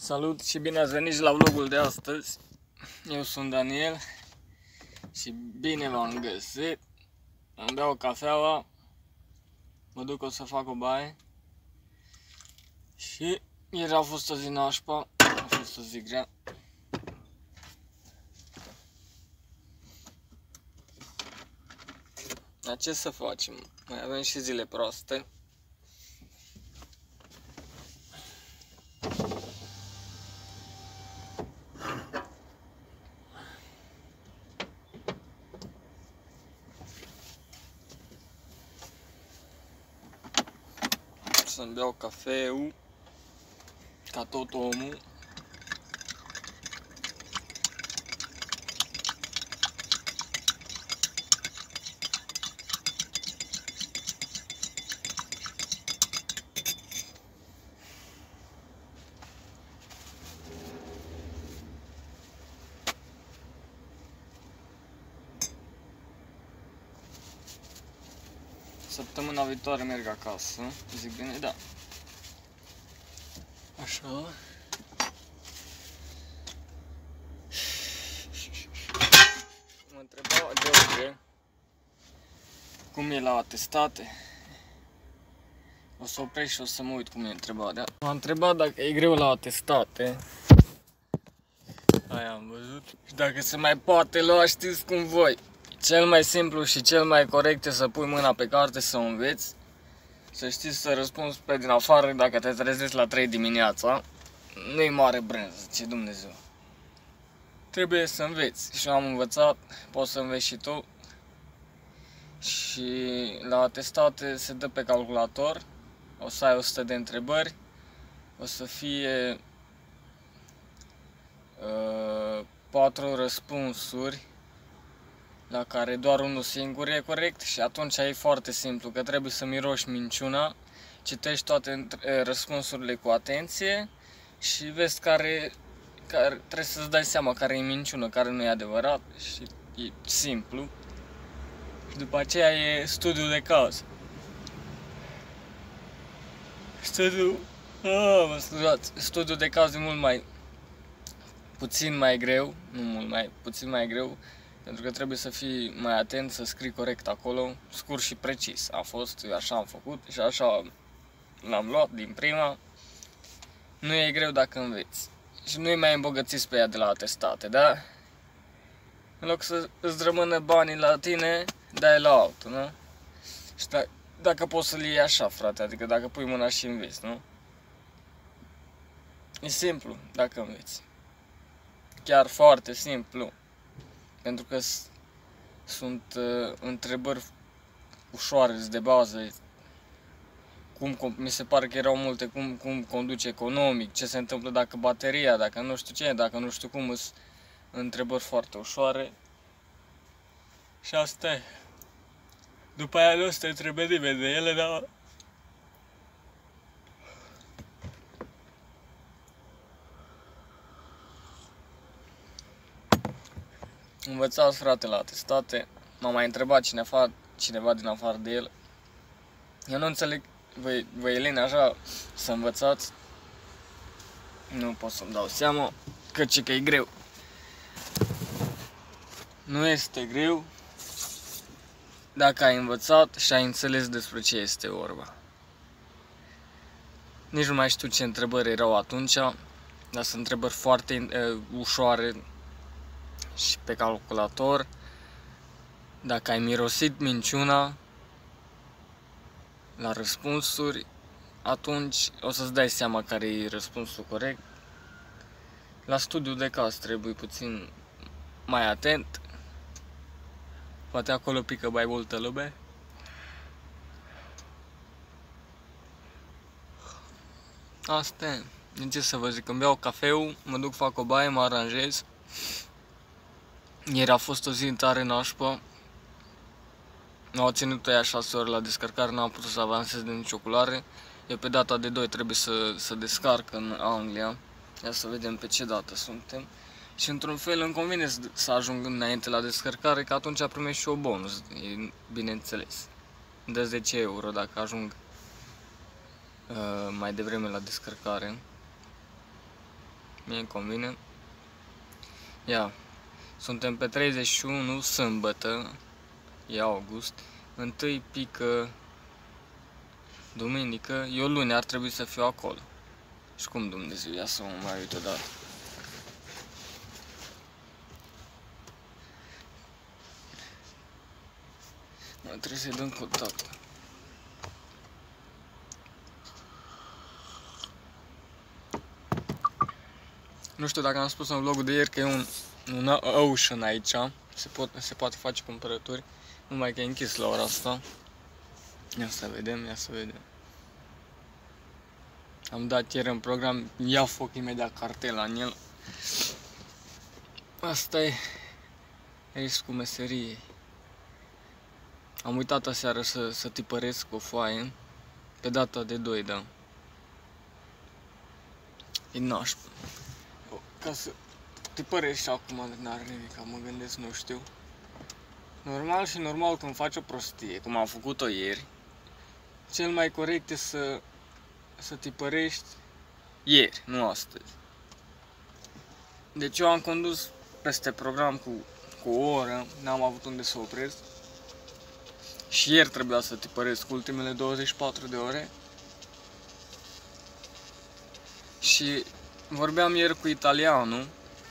Salut și bine ați venit la vlogul de astăzi. Eu sunt Daniel și bine v-am găsit. Îmi beau cafeaua, mă duc o să fac o baie. Și ieri a fost o zi nașpa, a fost o zi grea. Dar ce să facem? Mai avem și zile proaste. Să-mi beau cafeu ca tot omul. Săptămâna viitoare merg acasă, zic bine, da. Așa. Mă întreba George cum e la atestate. O să opresc și o să mă uit cum e întrebat, da? M-a întrebat dacă e greu la atestate. Aia am văzut. Și dacă se mai poate lua, știți cum voi. Cel mai simplu și cel mai corect e să pui mâna pe carte să o înveți. Să știi să răspunzi pe din afară dacă te trezești la 3 dimineața. Nu-i mare brânză, ce Dumnezeu. Trebuie să înveți. Și eu am învățat, poți să înveți și tu. Și la atestate se dă pe calculator. O să ai 100 de întrebări. O să fie 4 răspunsuri la care doar unul singur e corect și atunci e foarte simplu, că trebuie să miroși minciuna, citești toate răspunsurile cu atenție și vezi care trebuie să-ți dai seama care e minciună, care nu e adevărat și e simplu. Și după aceea e studiul de caz. Studiul de caz e puțin mai greu, puțin mai greu, pentru că trebuie să fii mai atent, să scrii corect acolo, scurt și precis. A fost, eu așa am făcut și așa l-am luat din prima. Nu e greu dacă înveți. Și nu-i mai îmbogățiți pe ea de la atestate, da? În loc să îți rămână banii la tine, dai la altul, nu? Și dacă poți să-l iei așa, frate, adică dacă pui mâna și înveți, nu? E simplu dacă înveți. Chiar foarte simplu. Pentru că sunt întrebări ușoare, de bază. Mi se pare că erau multe, cum conduce economic, ce se întâmplă dacă bateria, dacă nu știu ce, dacă nu știu cum, sunt întrebări foarte ușoare. Și asta e. După aia nu se întrebe nimeni de ele, dar... Învățați, frate, la atestate. M-a mai întrebat cineva din afară de el. Eu nu înțeleg, voi Elena, așa, să învățați. Nu pot să-mi dau seama, căci că e greu. Nu este greu dacă ai învățat și ai înțeles despre ce este vorba. Nici nu mai știu ce întrebări erau atunci, dar sunt întrebări foarte ușoare și pe calculator. Dacă ai mirosit minciuna la răspunsuri, atunci o să-ți dai seama care e răspunsul corect. La studiul de caz trebuie puțin mai atent. Poate acolo pică mai multă lume. Asta e. De ce să vă zic, îmi beau cafeu, mă duc, fac o baie, mă aranjez. Ieri a fost o zi tare nașpă. M-au ținut aia 6 ore la descărcare, n-am putut să avansez de nicio culoare. Eu pe data de 2 trebuie să descarc în Anglia. Ia să vedem pe ce dată suntem. Și într-un fel îmi convine să ajung înainte la descărcare, că atunci primești și o bonus, bineînțeles. Îmi dă 10 euro dacă ajung mai devreme la descărcare. mie îmi convine. Ia, suntem pe 31 sâmbătă, e august, 1 pică duminică, eu luni ar trebui să fiu acolo. Și cum Dumnezeu, ia să mă mai uit odată. Trebuie să-i dăm contact. Nu știu dacă am spus în vlogul de ieri că e un ocean aici. Se poate face cumpărături. Numai că e închis la ora asta. Ia să vedem, ia să vedem. Am dat ieri în program, ia foc imediat cartela în el. Asta e riscul meseriei. Am uitat aseară să tipăresc o foaie. Pe data de 2, da. E nașpa. Ca să tipărești și acum n-are nimic, mă gândesc, nu știu. Normal când faci o prostie, cum am făcut-o ieri, cel mai corect e să tipărești ieri, nu astăzi. Deci eu am condus peste program cu o oră, n-am avut unde să opresc. Și ieri trebuia să tipăresc ultimele 24 de ore. Și vorbeam ieri cu italianul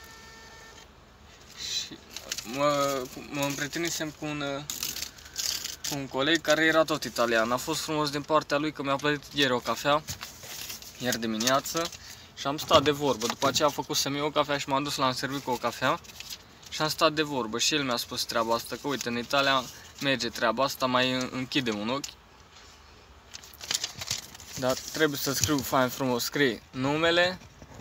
și mă împrietenisem cu un coleg care era tot italian. A fost frumos din partea lui că mi-a plătit ieri o cafea, ieri dimineață, și am stat de vorbă. După aceea a făcut să-mi o cafea și m-am dus la un serviciu cu o cafea și am stat de vorbă. Și el mi-a spus treaba asta, că uite, în Italia merge treaba asta, mai închidem un ochi. Dar trebuie să scriu fain frumos, scrie numele,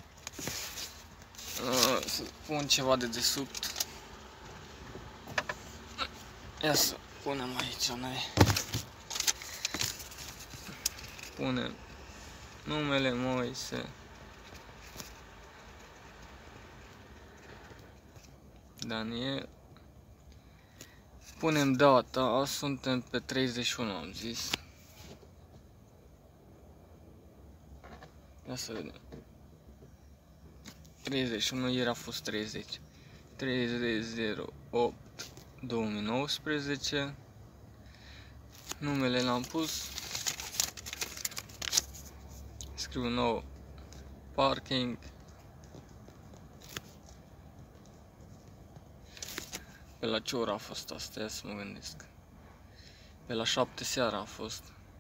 să pun ceva de desubt. Ia să punem aici noi. Punem numele Moise. Daniel. Punem data, suntem pe 31, am zis. Ia să vedem. 31, ieri a fost 30. 30/08 2019. Numele l-am pus. Scriu nou parking. Pe la ce oră a fost asta? Ia să mă gândesc. Pe la 7 seara a fost.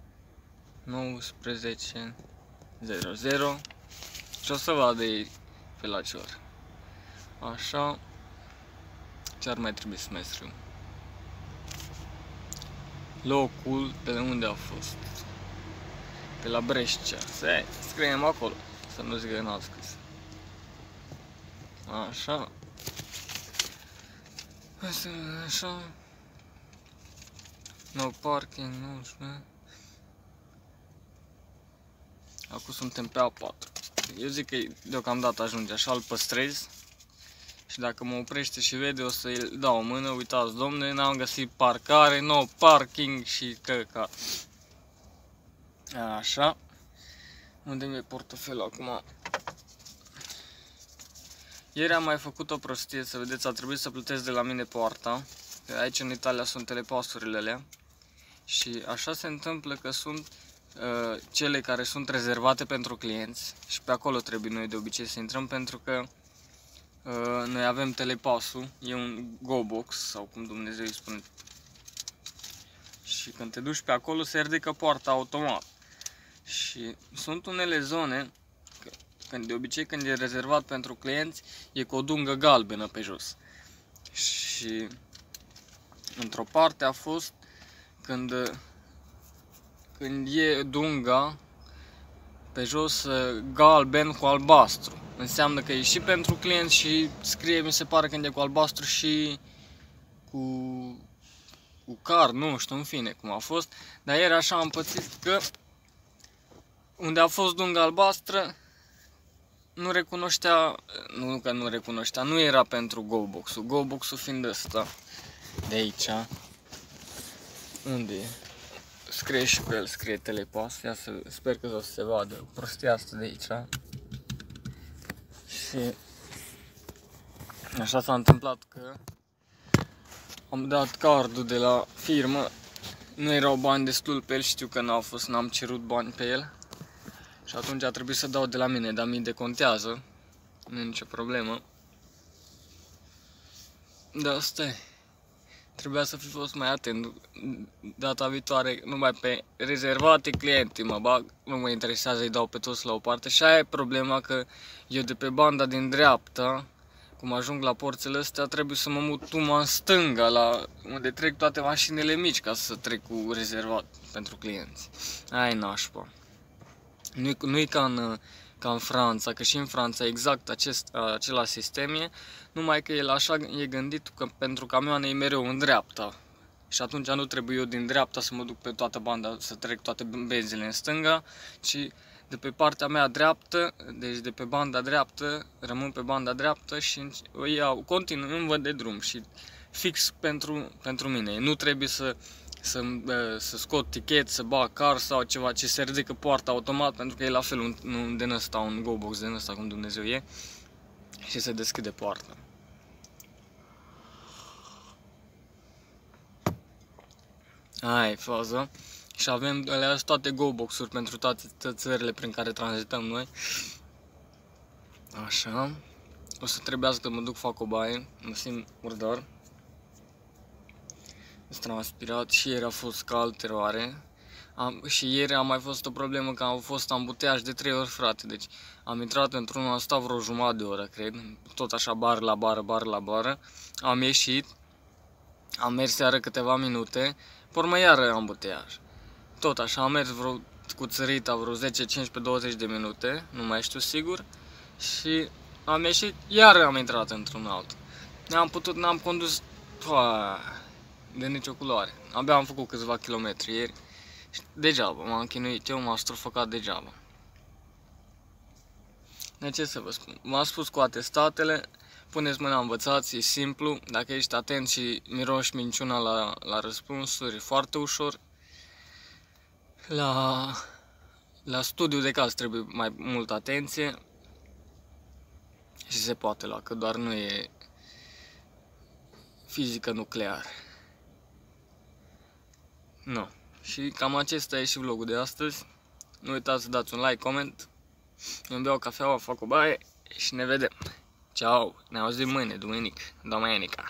19:00. Și o să vadă ei pe la ce oră. Așa. Ce ar mai trebui să mai scriu? Locul pe unde a fost. Pe la Brescia. Să scriem acolo. Să nu zic că n-am scris. Așa. Așa. No parking, nu știu. Acum suntem pe A4. Eu zic că deocamdată ajunge așa, îl păstrez. Și dacă mă oprește și vede, o să-i dau o mână. Uitați, domne, n-am găsit parcare, no parking și căca. Așa. Unde mi-e portofelul acum? Ieri am mai făcut o prostie, să vedeți, a trebuit să plătesc de la mine poarta. Aici în Italia sunt telepasurile alea. Și așa se întâmplă că sunt cele care sunt rezervate pentru clienți. Și pe acolo trebuie noi de obicei să intrăm, pentru că noi avem telepasul, e un GoBox sau cum Dumnezeu îi spune. Și când te duci pe acolo se ridică poarta automat. Și sunt unele zone, de obicei când e rezervat pentru clienți, e cu o dungă galbenă pe jos. Și într-o parte a fost când e dunga pe jos galben cu albastru. Înseamnă că e și pentru client și scrie, mi se pare, când e cu albastru și cu card, nu știu, în fine cum a fost. Dar ieri așa am pățit că unde a fost dunga albastră nu recunoștea, nu că nu recunoștea, nu era pentru GoBox-ul. GoBox-ul fiind ăsta de aici. Unde e? Scrie și pe el, scrie telepas. Ia să, sper că o să se vadă prostia asta de aici. Și așa s-a întâmplat că am dat cardul de la firmă, nu erau bani destul pe el, știu că n-am cerut bani pe el. Și atunci a trebuit să dau de la mine, dar mi decontează, nu e nicio problemă. Da, asta e. Trebuia să fi fost mai atent data viitoare, numai pe rezervate cliente mă bag, nu mă interesează, îi dau pe toți la o parte. Și aia e problema, că eu de pe banda din dreapta, cum ajung la porțile astea, trebuie să mă mut tuma în stânga, la unde trec toate mașinile mici, ca să trec cu rezervat pentru clienți. Aia e nașpa. Nu-i ca în Franța, că și în Franța exact același sistem e, numai că el așa e gândit că pentru camioane e mereu în dreapta. Și atunci nu trebuie eu din dreapta să mă duc pe toată banda, să trec toate benzile în stânga, ci de pe partea mea dreaptă, deci de pe banda dreaptă, rămân pe banda dreaptă și o iau, continuu, îmi văd de drum și fix pentru mine. Nu trebuie să scot tichet, să bag car sau ceva, ce se ridică poarta automat, pentru că e la fel din ăsta, un go-box din ăsta, cum Dumnezeu e, și se deschide poarta. Aia e faza. Și avem alea toate go-box-uri pentru toate țările prin care tranzităm noi. Așa. O să trebuiască să mă duc, fac o baie, mă simt murdar. Sunt transpirat și ieri a fost cald, teroare. Și ieri a mai fost o problemă, că a fost ambuteaj de 3 ori, frate. Deci am intrat într-unul, am stat vreo jumătate de oră, cred. Tot așa, bară la bară. Am ieșit, am mers iară câteva minute, pe urmă iară ambuteaj. Tot așa, am mers cu țărita vreo 10, 15, 20 de minute, nu mai știu sigur. Și am ieșit, iară am intrat într-un alt. N-am condus de nicio culoare. Abia am făcut câțiva kilometri ieri. Degeaba, m-am chinuit eu, m-am strofocat degeaba. De ce să vă spun? V-am spus cu atestatele, puneți mâna, învățați, e simplu. Dacă ești atent și miroși minciuna la răspunsuri, e foarte ușor. La studiul de caz trebuie mai multă atenție. Și se poate lua, că doar nu e fizică nucleară. Nu. Și cam acesta e și vlogul de astăzi. Nu uitați să dați un like, comment. Eu îmi beau cafeaua, fac o baie și ne vedem. Ciao! Ne auzim mâine, duminică, doamna Ianica.